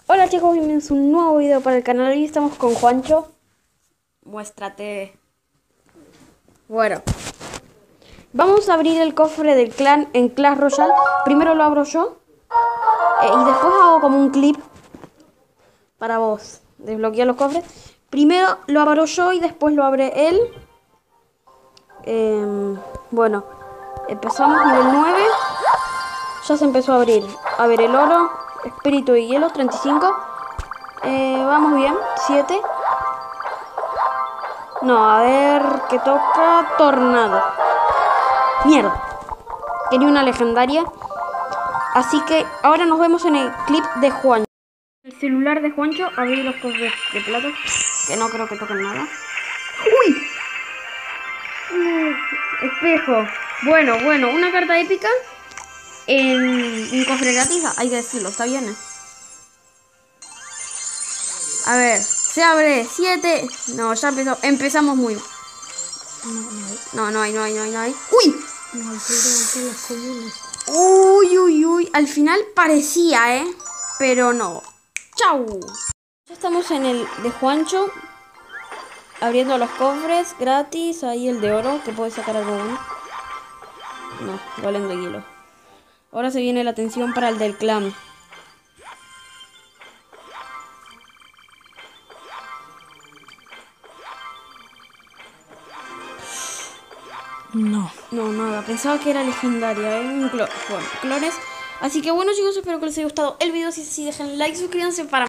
Hola chicos, bienvenidos a un nuevo video para el canal. Hoy estamos con Juancho. Muéstrate. Bueno, vamos a abrir el cofre del clan en Clash Royale. Primero lo abro yo y después hago como un clip para vos desbloquear los cofres. Primero lo abro yo y después lo abre él. Bueno, empezamos nivel 9. Ya se empezó a abrir. A ver, el oro, espíritu de hielo, 35. Vamos bien, 7. No, a ver, que toca tornado. Mierda. Quería una legendaria. Así que ahora nos vemos en el clip de Juancho. El celular de Juancho, abrir los cofres de plata. Que no creo que toquen nada. ¡Uy! Espejo. Bueno, una carta épica. En un cofre gratis, hay que decirlo, está bien, A ver, se abre, 7. No, ya empezó. Empezamos muy. No hay. ¡Uy! Uy. Al final parecía, pero no. ¡Chau! Ya estamos en el de Juancho. Abriendo los cofres gratis. Ahí el de oro, que puede sacar algo bueno. No, golem de hielo. Ahora se viene la atención para el del clan. No, nada. Pensaba que era legendaria, Bueno, clones. Así que bueno chicos, espero que les haya gustado el video. Si es así, dejen like, suscríbanse para